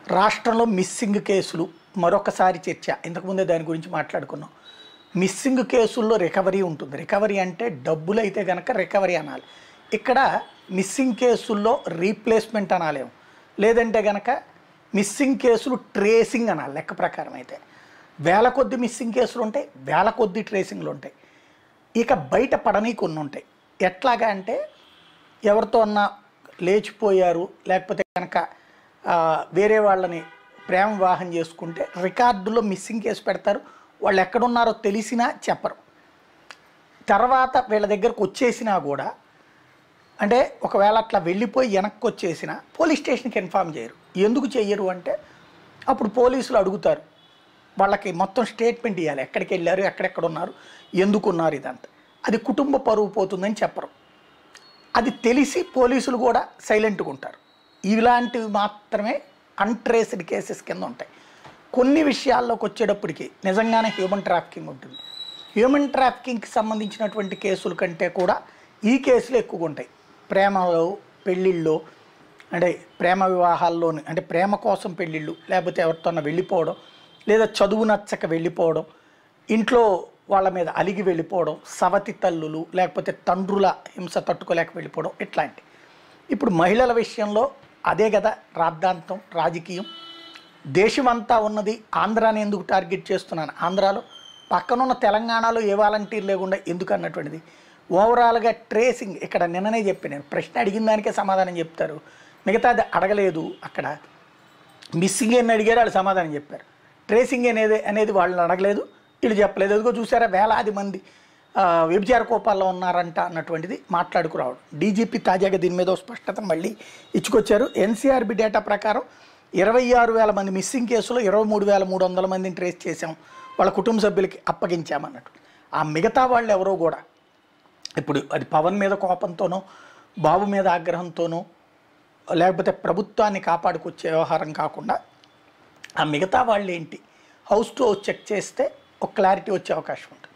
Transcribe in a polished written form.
రాష్ట్రంలో మిస్సింగ్ కేసులు మరొకసారి చర్చ. ఇంతకుముందే దాని గురించి మాట్లాడుకున్నాం. మిస్సింగ్ కేసుల్లో రికవరీ ఉంటుంది. రికవరీ అంటే డబ్బులు అయితే కనుక రికవరీ అనాలి. ఇక్కడ మిస్సింగ్ కేసుల్లో రీప్లేస్మెంట్ అనాలేము, లేదంటే కనుక మిస్సింగ్ కేసులు ట్రేసింగ్ అనాలి. లెక్క ప్రకారం అయితే వేల కొద్ది మిస్సింగ్ కేసులు ఉంటాయి, వేల కొద్ది ట్రేసింగ్లు ఉంటాయి. ఇక బయట పడనీ కొన్ని ఉంటాయి. ఎట్లాగా అంటే ఎవరితో అన్నా లేచిపోయారు, లేకపోతే కనుక వేరే వాళ్ళని ప్రేమ వివాహం చేసుకుంటే రికార్డులో మిస్సింగ్ కేసు పెడతారు. వాళ్ళు ఎక్కడున్నారో తెలిసినా చెప్పరు. తర్వాత వీళ్ళ దగ్గరకు వచ్చేసినా కూడా, అంటే ఒకవేళ అట్లా వెళ్ళిపోయి వెనక్కి వచ్చేసినా పోలీస్ స్టేషన్కి ఇన్ఫామ్ చేయరు. ఎందుకు చెయ్యరు అంటే అప్పుడు పోలీసులు అడుగుతారు, వాళ్ళకి మొత్తం స్టేట్మెంట్ ఇవ్వాలి, ఎక్కడికి వెళ్ళారు, ఎక్కడెక్కడ ఉన్నారు, ఎందుకున్నారు, ఇదంతా. అది కుటుంబ పరువు పోతుందని చెప్పరు. అది తెలిసి పోలీసులు కూడా సైలెంట్గా ఉంటారు. ఇలాంటివి మాత్రమే అన్ట్రేస్డ్ కేసెస్ కింద ఉంటాయి. కొన్ని విషయాల్లోకి వచ్చేటప్పటికి నిజంగానే హ్యూమన్ ట్రాఫికింగ్ ఉంటుంది. హ్యూమన్ ట్రాఫికింగ్కి సంబంధించినటువంటి కేసుల కంటే కూడా ఈ కేసులు ఎక్కువగా ఉంటాయి. ప్రేమలో, పెళ్ళిళ్ళు, అంటే ప్రేమ వివాహాల్లోని, అంటే ప్రేమ కోసం పెళ్ళిళ్ళు, లేకపోతే ఎవరితో వెళ్ళిపోవడం, లేదా చదువు నచ్చక వెళ్ళిపోవడం, ఇంట్లో వాళ్ళ మీద అలిగి వెళ్ళిపోవడం, సవతి తల్లులు లేకపోతే తండ్రుల హింస తట్టుకోలేక వెళ్ళిపోవడం, ఇట్లాంటి. ఇప్పుడు మహిళల విషయంలో అదే కదా రాద్ధాంతం, రాజకీయం. దేశమంతా ఉన్నది ఆంధ్రాని ఎందుకు టార్గెట్ చేస్తున్నాను, ఆంధ్రాలో పక్కనున్న తెలంగాణలో ఏ వాలంటీర్ లేకుండా ఎందుకు అన్నటువంటిది. ఓవరాల్గా ట్రేసింగ్ ఇక్కడ నిన్ననే చెప్పి, నేను ప్రశ్న అడిగిన దానికే సమాధానం చెప్తారు, మిగతాది అడగలేదు. అక్కడ మిస్సింగ్ అని అడిగారు, వాళ్ళు సమాధానం చెప్పారు. ట్రేసింగ్ అనేది వాళ్ళని అడగలేదు, వీళ్ళు చెప్పలేదు. ఎదుగో చూసారా, వేలాది మంది వ్యభిచార కోపాల్లో ఉన్నారంట అన్నటువంటిది మాట్లాడుకురావడం. డీజీపీ తాజాగా దీని మీద స్పష్టత మళ్ళీ ఇచ్చుకొచ్చారు. ఎన్సీఆర్బీ డేటా ప్రకారం 26,000 మంది మిస్సింగ్ కేసులో 23,300 మందిని ట్రేస్ చేసాం, వాళ్ళ కుటుంబ సభ్యులకి అప్పగించామన్నట్టు. ఆ మిగతా వాళ్ళు ఎవరో కూడా ఇప్పుడు అది పవన్ మీద కోపంతోనో, బాబు మీద ఆగ్రహంతోనో, లేకపోతే ప్రభుత్వాన్ని కాపాడుకొచ్చే వ్యవహారం కాకుండా ఆ మిగతా వాళ్ళు ఏంటి, హౌస్ టు హౌస్ చెక్ చేస్తే ఒక క్లారిటీ వచ్చే అవకాశం ఉంటుంది.